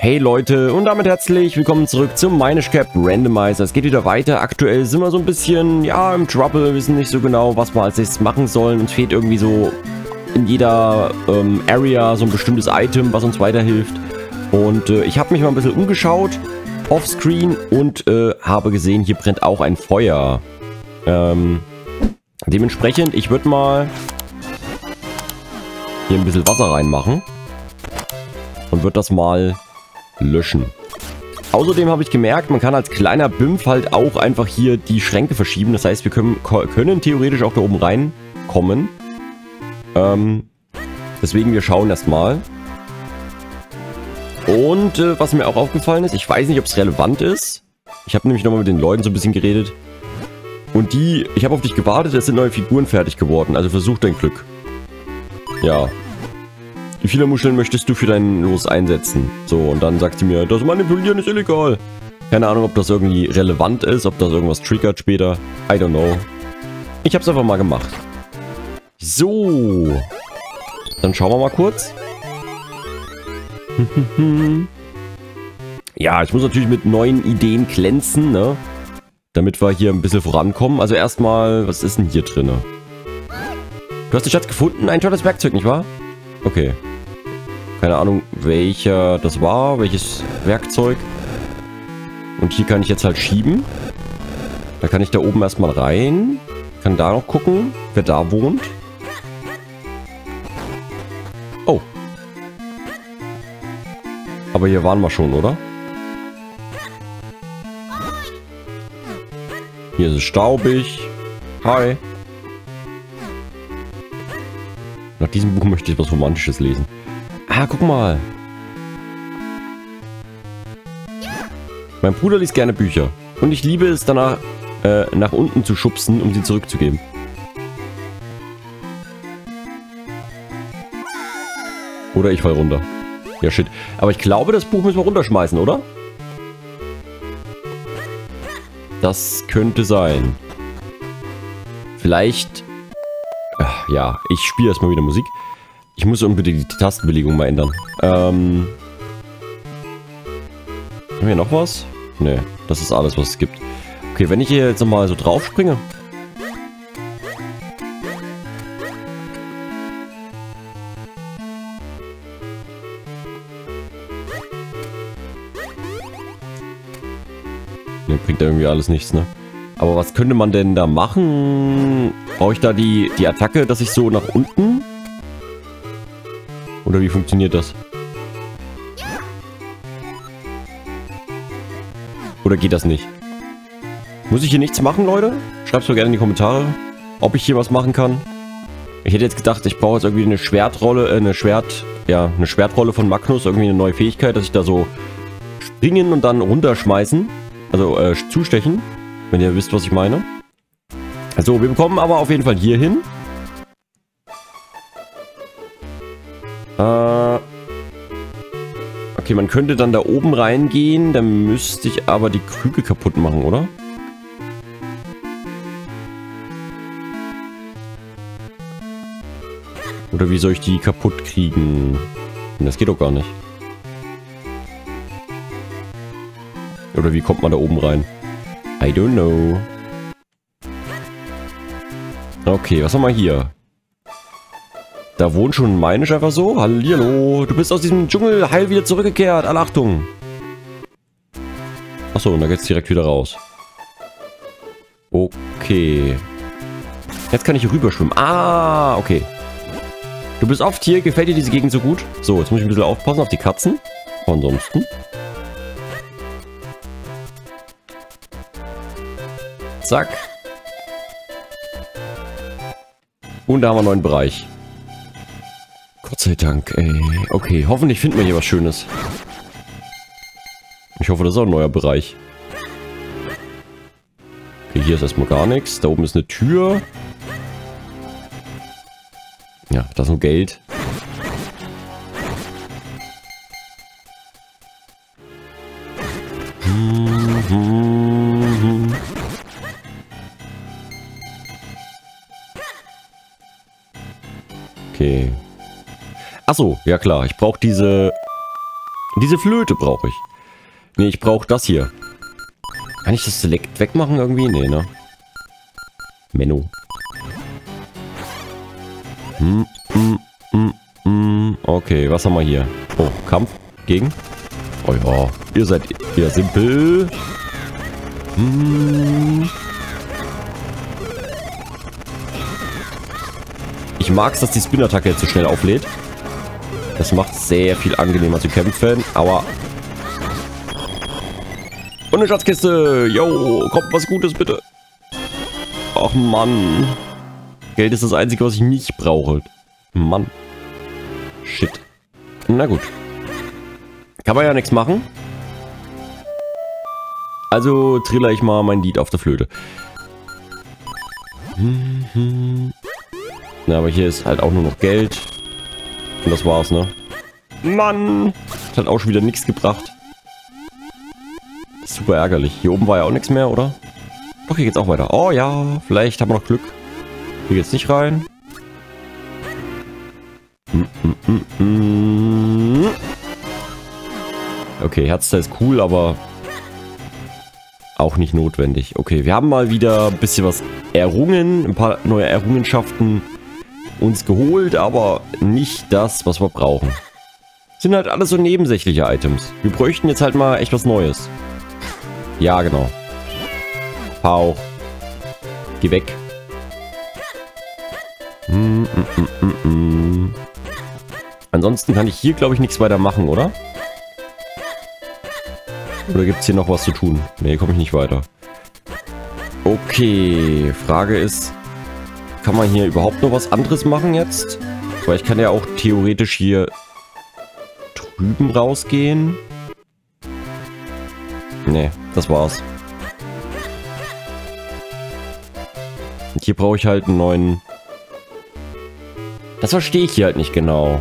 Hey Leute und damit herzlich willkommen zurück zum Minish Cap Randomizer. Es geht wieder weiter. Aktuell sind wir so ein bisschen, ja, im Trouble. Wir wissen nicht so genau, was wir als nächstes machen sollen. Uns fehlt irgendwie so in jeder Area so ein bestimmtes Item, was uns weiterhilft. Und ich habe mich mal ein bisschen umgeschaut, offscreen, und habe gesehen, hier brennt auch ein Feuer. Dementsprechend, ich würde mal hier ein bisschen Wasser reinmachen und würde das mal löschen. Außerdem habe ich gemerkt, man kann als kleiner Bimpf halt auch einfach hier die Schränke verschieben. Das heißt, wir können theoretisch auch da oben reinkommen. Deswegen, wir schauen erstmal. Und was mir auch aufgefallen ist, ich weiß nicht, ob es relevant ist. Ich habe nämlich nochmal mit den Leuten so ein bisschen geredet. Und ich habe auf dich gewartet, es sind neue Figuren fertig geworden. Also versuch dein Glück. Ja. Wie viele Muscheln möchtest du für dein Los einsetzen? So, und dann sagt sie mir, das Manipulieren ist illegal. Keine Ahnung, ob das irgendwie relevant ist, ob das irgendwas triggert später. I don't know. Ich hab's einfach mal gemacht. So. Dann schauen wir mal kurz. Ja, ich muss natürlich mit neuen Ideen glänzen, ne? Damit wir hier ein bisschen vorankommen. Also erstmal, was ist denn hier drin? Du hast den Schatz gefunden? Ein tolles Werkzeug, nicht wahr? Okay. Keine Ahnung, welcher das war, welches Werkzeug. Und hier kann ich jetzt halt schieben. Da kann ich da oben erstmal rein. Kann da noch gucken, wer da wohnt. Oh. Aber hier waren wir schon, oder? Hier ist es staubig. Hi. Nach diesem Buch möchte ich was Romantisches lesen. Ah, guck mal. Mein Bruder liest gerne Bücher. Und ich liebe es danach, nach unten zu schubsen, um sie zurückzugeben. Oder ich fall runter. Ja, shit. Aber ich glaube, das Buch müssen wir runterschmeißen, oder? Das könnte sein. Vielleicht... Ach, ja, ich spiele erstmal wieder Musik. Ich muss unbedingt die Tastenbelegung mal ändern. Haben wir noch was? Ne, das ist alles, was es gibt. Okay, wenn ich hier jetzt nochmal so drauf springe. Ne, bringt irgendwie alles nichts, ne? Aber was könnte man denn da machen? Brauche ich da die Attacke, dass ich so nach unten... Oder wie funktioniert das? Oder geht das nicht? Muss ich hier nichts machen, Leute? Schreibt es doch gerne in die Kommentare, ob ich hier was machen kann. Ich hätte jetzt gedacht, ich brauche jetzt irgendwie eine Schwertrolle, eine Schwertrolle von Magnus, irgendwie eine neue Fähigkeit, dass ich da so springen und dann runterschmeißen. Also zustechen, wenn ihr wisst, was ich meine. Also, wir bekommen aber auf jeden Fall hier hin. Okay, man könnte dann da oben reingehen, dann müsste ich aber die Krüge kaputt machen, oder? Oder wie soll ich die kaputt kriegen? Das geht doch gar nicht. Oder wie kommt man da oben rein? I don't know. Okay, was haben wir hier? Da wohnt schon ein Minish einfach so. Hallihallo, du bist aus diesem Dschungel heil wieder zurückgekehrt. Alle Achtung. Achso, und da geht's direkt wieder raus. Okay. Jetzt kann ich hier rüberschwimmen. Ah, okay. Du bist oft hier. Gefällt dir diese Gegend so gut? So, jetzt muss ich ein bisschen aufpassen auf die Katzen. Ansonsten. Zack. Und da haben wir einen neuen Bereich. Gott sei Dank, ey. Okay, hoffentlich finden wir hier was Schönes. Ich hoffe, das ist auch ein neuer Bereich. Okay, hier ist erstmal gar nichts. Da oben ist eine Tür. Ja, da ist nur Geld. Okay. Achso, ja klar. Ich brauche diese Diese Flöte brauche ich. Nee, ich brauche das hier. Kann ich das Select wegmachen irgendwie? Nee, ne? Menno. Okay, was haben wir hier? Oh, Kampf gegen? Oh ja, ihr seid eher simpel. Ich mag es, dass die Spin-Attacke jetzt so schnell auflädt. Das macht es sehr viel angenehmer zu kämpfen. Aua. Und eine Schatzkiste. Yo, kommt was Gutes bitte. Ach Mann. Geld ist das Einzige, was ich nicht brauche. Mann. Shit. Na gut. Kann man ja nichts machen. Also trille ich mal mein Lied auf der Flöte. Na, aber hier ist halt auch nur noch Geld. Und das war's, ne? Mann! Das hat auch schon wieder nichts gebracht. Super ärgerlich. Hier oben war ja auch nichts mehr, oder? Doch, hier geht's auch weiter. Oh ja, vielleicht haben wir noch Glück. Hier geht's nicht rein. Okay, Herzteil ist cool, aber auch nicht notwendig. Okay, wir haben mal wieder ein bisschen was errungen. Ein paar neue Errungenschaften uns geholt, aber nicht das, was wir brauchen. Sind halt alles so nebensächliche Items. Wir bräuchten jetzt halt mal echt was Neues. Ja, genau. Pau. Geh weg. Ansonsten kann ich hier, glaube ich, nichts weiter machen, oder? Oder gibt es hier noch was zu tun? Nee, komme ich nicht weiter. Okay, Frage ist, kann man hier überhaupt noch was anderes machen jetzt? Weil ich kann ja auch theoretisch hier drüben rausgehen. Nee, das war's. Und hier brauche ich halt einen neuen... Das verstehe ich hier halt nicht genau.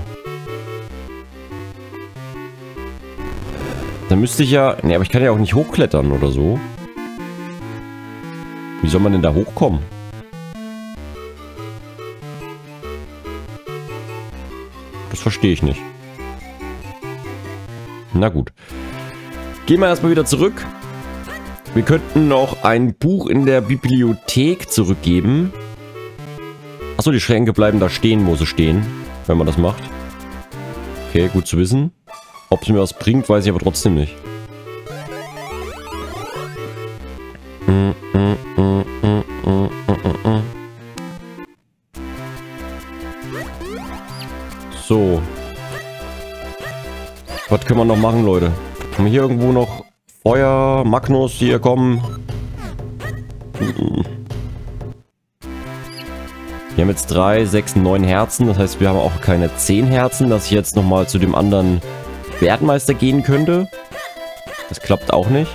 Dann müsste ich ja... Nee, aber ich kann ja auch nicht hochklettern oder so. Wie soll man denn da hochkommen? Das verstehe ich nicht. Na gut. Gehen wir erstmal wieder zurück. Wir könnten noch ein Buch in der Bibliothek zurückgeben. Achso, die Schränke bleiben da stehen, wo sie stehen, wenn man das macht. Okay, gut zu wissen. Ob es mir was bringt, weiß ich aber trotzdem nicht. So. Was können wir noch machen, Leute? Haben wir hier irgendwo noch Feuer, Magnus, hier kommen? Wir haben jetzt 3, 6, 9 Herzen. Das heißt, wir haben auch keine 10 Herzen, dass ich jetzt nochmal zu dem anderen Wertmeister gehen könnte. Das klappt auch nicht.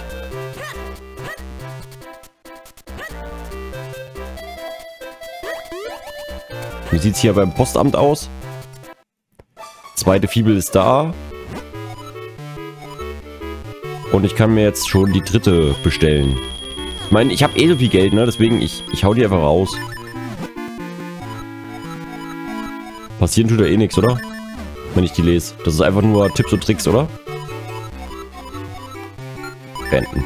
Wie sieht es hier beim Postamt aus? Zweite Fibel ist da. Und ich kann mir jetzt schon die dritte bestellen. Ich meine, ich habe eh so viel Geld, ne? Deswegen, ich hau die einfach raus. Passieren tut ja eh nichts, oder? Wenn ich die lese. Das ist einfach nur Tipps und Tricks, oder? Beenden.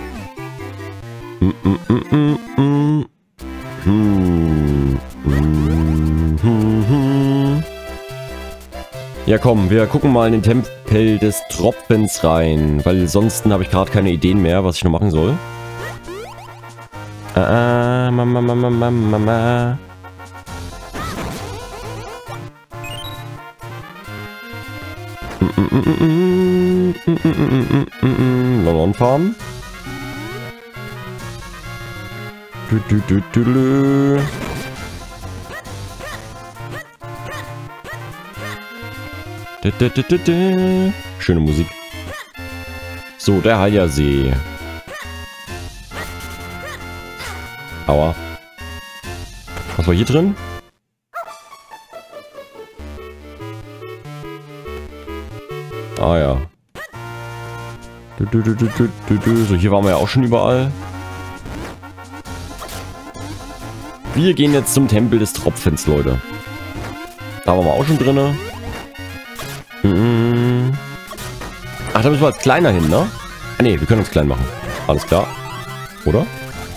Ja komm, wir gucken mal in den Tempel des Tropfens rein, weil sonst habe ich gerade keine Ideen mehr, was ich noch machen soll. Mama. London Farm. Schöne Musik. So, der Halja-See. Aua. Was war hier drin? Ah ja. So, hier waren wir ja auch schon überall. Wir gehen jetzt zum Tempel des Tropfens, Leute. Da waren wir auch schon drinne. Ach, da müssen wir als kleiner hin, ne? Ah, ne, wir können uns klein machen. Alles klar. Oder?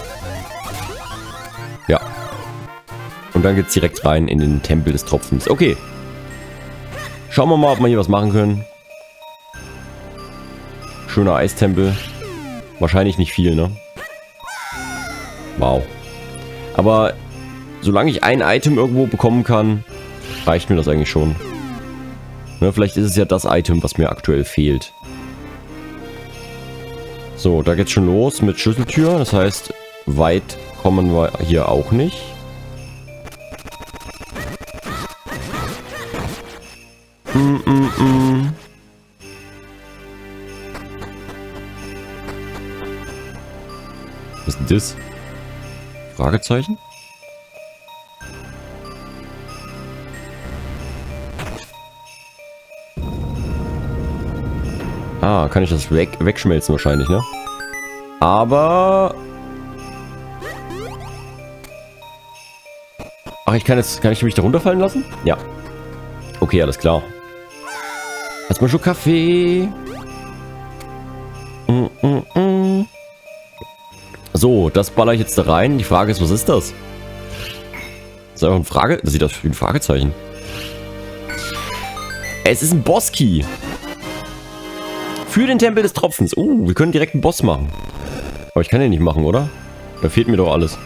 Ja. Und dann geht's direkt rein in den Tempel des Tropfens. Okay. Schauen wir mal, ob wir hier was machen können. Schöner Eistempel. Wahrscheinlich nicht viel, ne? Wow. Aber solange ich ein Item irgendwo bekommen kann, reicht mir das eigentlich schon. Ne, vielleicht ist es ja das Item, was mir aktuell fehlt. So, da geht's schon los mit Schlüsseltür. Das heißt, weit kommen wir hier auch nicht. Was ist denn das? Fragezeichen? Ah, kann ich das wegschmelzen wahrscheinlich, ne? Aber... Ach, kann ich mich da runterfallen lassen? Ja. Okay, alles klar. Erstmal schon Kaffee. So, das baller ich jetzt da rein. Die Frage ist, was ist das? Das ist einfach eine Frage. Das sieht aus wie ein Fragezeichen. Es ist ein Boss-Key. Für den Tempel des Tropfens. Wir können direkt einen Boss machen. Aber ich kann den nicht machen, oder? Da fehlt mir doch alles.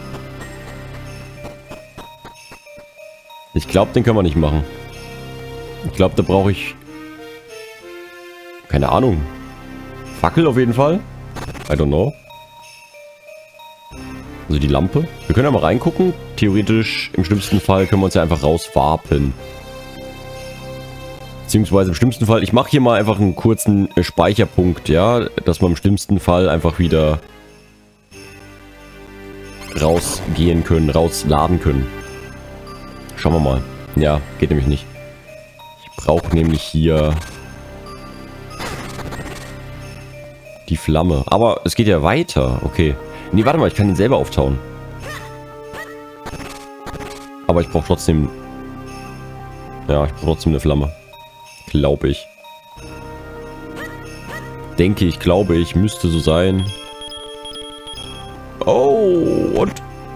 Ich glaube, den können wir nicht machen. Ich glaube, da brauche ich... Keine Ahnung. Fackel auf jeden Fall. I don't know. Also die Lampe. Wir können ja mal reingucken. Theoretisch, im schlimmsten Fall, können wir uns ja einfach rauswarpen. Beziehungsweise im schlimmsten Fall, ich mache hier mal einfach einen kurzen Speicherpunkt, ja, dass wir im schlimmsten Fall einfach wieder rausgehen können, rausladen können. Schauen wir mal. Ja, geht nämlich nicht. Ich brauche nämlich hier die Flamme. Aber es geht ja weiter. Okay. Nee, warte mal, ich kann den selber auftauen. Aber ich brauche trotzdem... Ja, ich brauche trotzdem eine Flamme. Glaube ich. Denke ich, glaube ich, müsste so sein. Oh, und...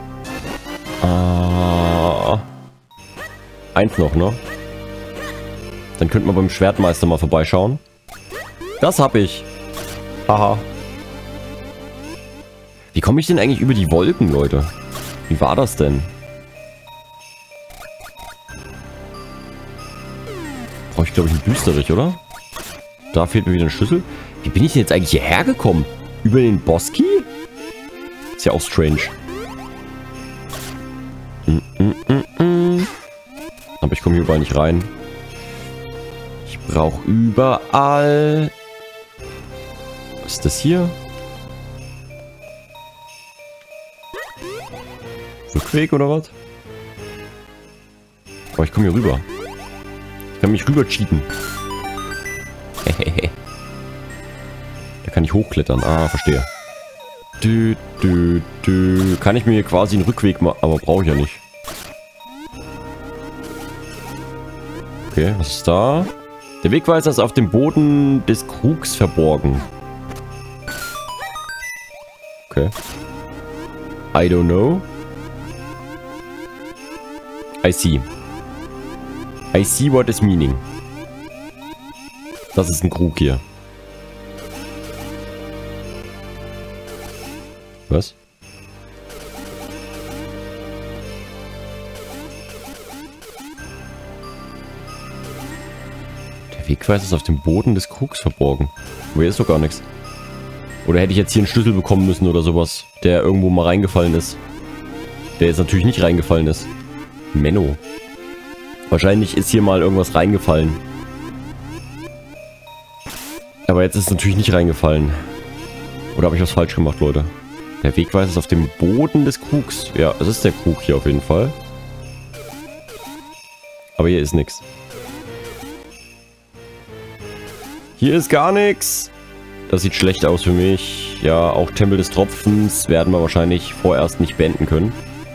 Eins noch, ne? Dann könnten wir beim Schwertmeister mal vorbeischauen. Das hab ich. Haha. Wie komme ich denn eigentlich über die Wolken, Leute? Wie war das denn? Brauche ich, glaube ich, einen Düsterich, oder? Da fehlt mir wieder ein Schlüssel. Wie bin ich denn jetzt eigentlich hierher gekommen? Über den Boss-Key? Ist ja auch strange. Aber ich komme hier überall nicht rein. Ich brauche überall... Was ist das hier? Rückweg oder was? Aber ich komme hier rüber. Ich kann mich rüber cheaten. Da kann ich hochklettern. Ah, verstehe. Kann ich mir quasi einen Rückweg machen? Aber brauche ich ja nicht. Okay, was ist da? Der Wegweiser ist auf dem Boden des Krugs verborgen. Okay. I don't know. I see. I see what is meaning. Das ist ein Krug hier. Was? Der Wegweiser ist auf dem Boden des Krugs verborgen. Aber hier ist doch gar nichts. Oder hätte ich jetzt hier einen Schlüssel bekommen müssen oder sowas, der irgendwo mal reingefallen ist. Der jetzt natürlich nicht reingefallen ist. Menno. Wahrscheinlich ist hier mal irgendwas reingefallen. Aber jetzt ist es natürlich nicht reingefallen. Oder habe ich was falsch gemacht, Leute? Der Wegweiser ist auf dem Boden des Krugs. Ja, es ist der Krug hier auf jeden Fall. Aber hier ist nichts. Hier ist gar nichts. Das sieht schlecht aus für mich. Ja, auch Tempel des Tropfens werden wir wahrscheinlich vorerst nicht beenden können.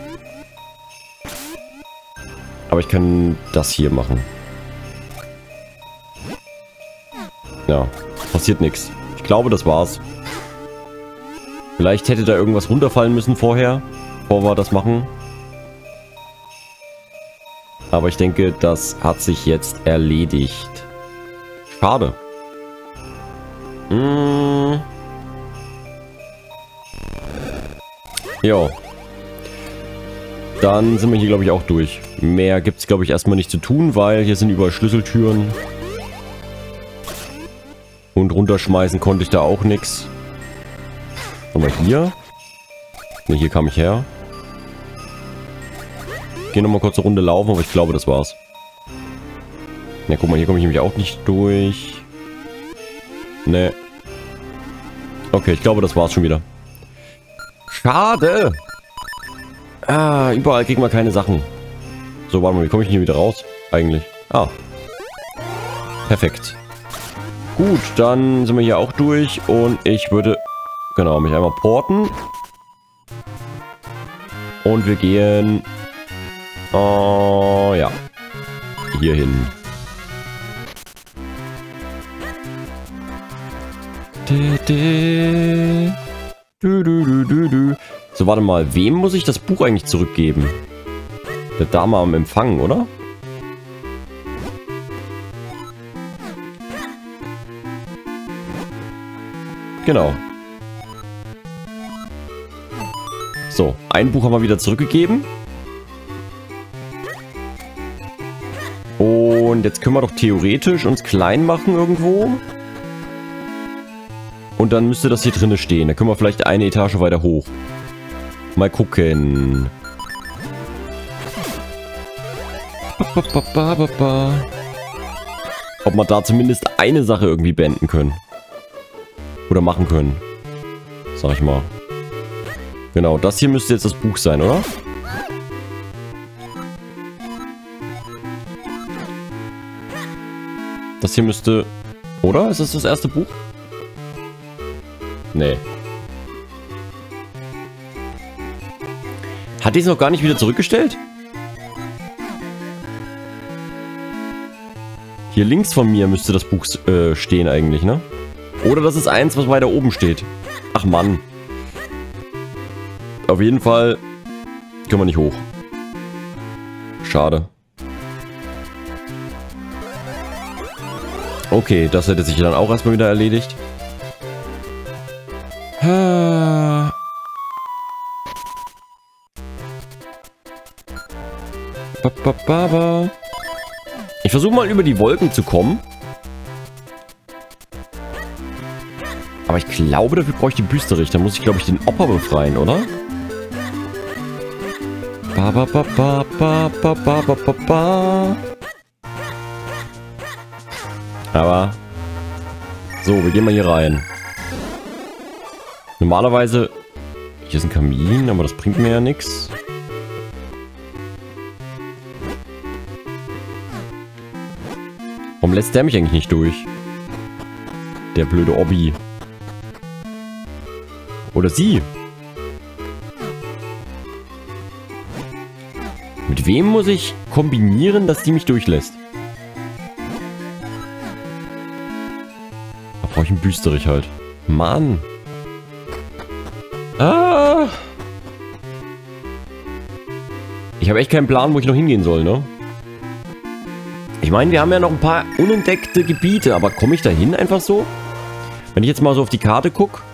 Aber ich kann das hier machen. Ja. Passiert nichts. Ich glaube, das war's. Vielleicht hätte da irgendwas runterfallen müssen vorher, bevor wir das machen. Aber ich denke, das hat sich jetzt erledigt. Schade. Ja. Dann sind wir hier, glaube ich, auch durch. Mehr gibt es, glaube ich, erstmal nicht zu tun, weil hier sind überall Schlüsseltüren. Und runterschmeißen konnte ich da auch nichts. Mal hier. Ne, hier kam ich her. Ich gehe nochmal kurz eine Runde laufen, aber ich glaube, das war's. Ja, guck mal, hier komme ich nämlich auch nicht durch. Ne. Okay, ich glaube, das war's schon wieder. Schade! Ah, überall kriegen wir keine Sachen. So, warte mal, wie komme ich denn hier wieder raus? Eigentlich. Ah. Perfekt. Gut, dann sind wir hier auch durch und ich würde, genau, mich einmal porten. Und wir gehen, ja, hier hin. So, warte mal, wem muss ich das Buch eigentlich zurückgeben? Der Dame am Empfang, oder? Genau. So, ein Buch haben wir wieder zurückgegeben. Und jetzt können wir doch theoretisch uns klein machen irgendwo. Und dann müsste das hier drinnen stehen. Dann können wir vielleicht eine Etage weiter hoch. Mal gucken. Ob wir da zumindest eine Sache irgendwie beenden können. Oder machen können. Sag ich mal. Genau, das hier müsste jetzt das Buch sein, oder? Das hier müsste... Oder? Ist das das erste Buch? Nee. Hat die es noch gar nicht wieder zurückgestellt? Hier links von mir müsste das Buch stehen eigentlich, ne? Oder das ist eins, was weiter oben steht. Ach Mann. Auf jeden Fall können wir nicht hoch. Schade. Okay, das hätte sich dann auch erstmal wieder erledigt. Ich versuche mal über die Wolken zu kommen. Aber ich glaube, dafür brauche ich die Büsterich. Da muss ich, glaube ich, den Opa befreien, oder? Aber... So, wir gehen mal hier rein. Normalerweise... Hier ist ein Kamin, aber das bringt mir ja nichts. Warum lässt der mich eigentlich nicht durch? Der blöde Obby. Oder sie. Mit wem muss ich kombinieren, dass die mich durchlässt? Da brauche ich einen Büsterich halt. Mann. Ah. Ich habe echt keinen Plan, wo ich noch hingehen soll, ne? Ich meine, wir haben ja noch ein paar unentdeckte Gebiete, aber komme ich da hin einfach so? Wenn ich jetzt mal so auf die Karte gucke.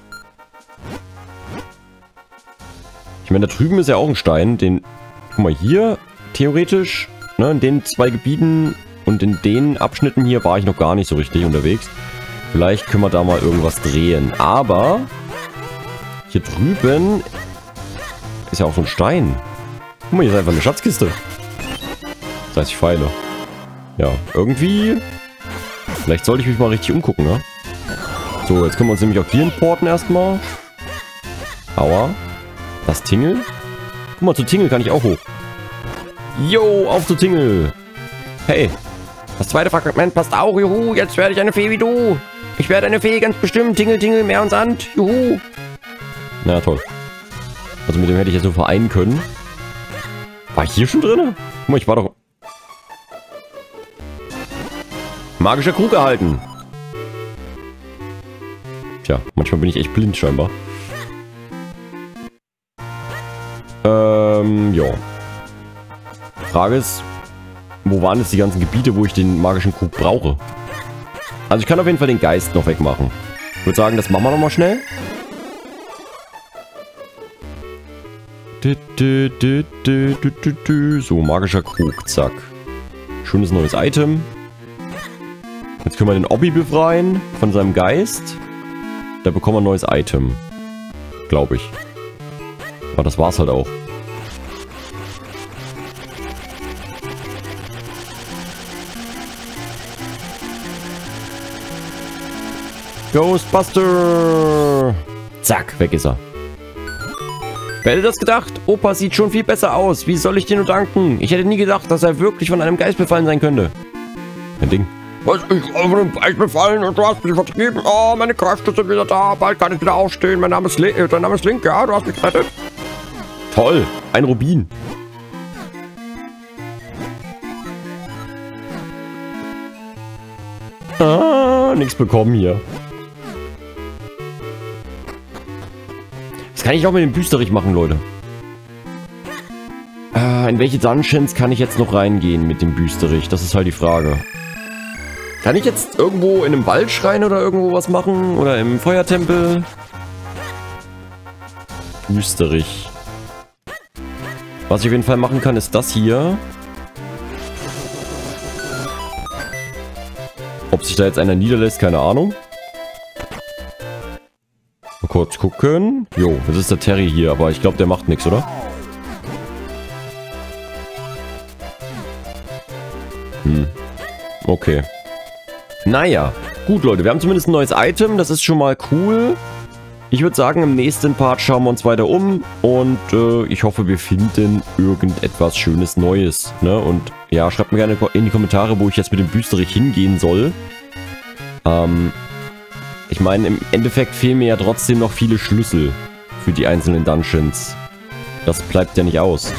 Ich meine, da drüben ist ja auch ein Stein, den... Guck mal, hier, theoretisch, ne, in den zwei Gebieten und in den Abschnitten hier war ich noch gar nicht so richtig unterwegs. Vielleicht können wir da mal irgendwas drehen. Aber hier drüben ist ja auch so ein Stein. Guck mal, hier ist einfach eine Schatzkiste. Das heißt, ich feile. Ja, irgendwie... Vielleicht sollte ich mich mal richtig umgucken, ne? So, jetzt können wir uns nämlich auch hier importen erstmal. Aua. Das Tingel. Guck mal, zu Tingel kann ich auch hoch. Jo, auf zu Tingel. Hey. Das zweite Fragment passt auch. Juhu, jetzt werde ich eine Fee wie du. Ich werde eine Fee, ganz bestimmt. Tingel, Tingel, Meer und Sand. Juhu. Na toll. Also mit dem hätte ich jetzt so vereinen können. War ich hier schon drin? Guck mal, ich war doch... Magischer Krug erhalten. Tja, manchmal bin ich echt blind scheinbar. Ja. Frage ist, wo waren jetzt die ganzen Gebiete, wo ich den magischen Krug brauche? Also ich kann auf jeden Fall den Geist noch wegmachen. Ich würde sagen, das machen wir nochmal schnell. So, magischer Krug, zack. Schönes neues Item. Jetzt können wir den Obby befreien von seinem Geist. Da bekommen wir ein neues Item. Glaube ich. Aber das war's halt auch. Ghostbuster! Zack, weg ist er. Wer hätte das gedacht? Opa sieht schon viel besser aus. Wie soll ich dir nur danken? Ich hätte nie gedacht, dass er wirklich von einem Geist befallen sein könnte. Ein Ding. Was? Ich bin von einem Geist befallen und du hast mich vertrieben. Oh, meine Kräfte sind wieder da. Bald kann ich wieder aufstehen. Mein Name ist dein Name ist Link, ja? Du hast mich gerettet. Toll. Ein Rubin. Ah, nichts bekommen hier. Das kann ich auch mit dem Büsterich machen, Leute. In welche Dungeons kann ich jetzt noch reingehen mit dem Büsterich? Das ist halt die Frage. Kann ich jetzt irgendwo in einem Waldschrein oder irgendwo was machen? Oder im Feuertempel? Büsterich. Was ich auf jeden Fall machen kann, ist das hier. Ob sich da jetzt einer niederlässt, keine Ahnung. Mal kurz gucken. Jo, das ist der Terry hier, aber ich glaube, der macht nichts, oder? Okay. Naja. Gut, Leute, wir haben zumindest ein neues Item. Das ist schon mal cool. Ich würde sagen, im nächsten Part schauen wir uns weiter um. Und ich hoffe, wir finden irgendetwas Schönes Neues. Ne? Und ja, schreibt mir gerne in die Kommentare, wo ich jetzt mit dem Büsterich hingehen soll. Ich meine, im Endeffekt fehlen mir ja trotzdem noch viele Schlüssel für die einzelnen Dungeons. Das bleibt ja nicht aus.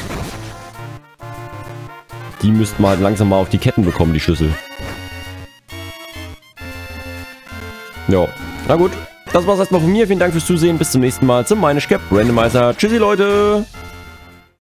Die müssten wir halt langsam mal auf die Ketten bekommen, die Schlüssel. Ja, na gut. Das war's erstmal von mir. Vielen Dank fürs Zusehen. Bis zum nächsten Mal zum Minish Cap Randomizer. Tschüssi, Leute!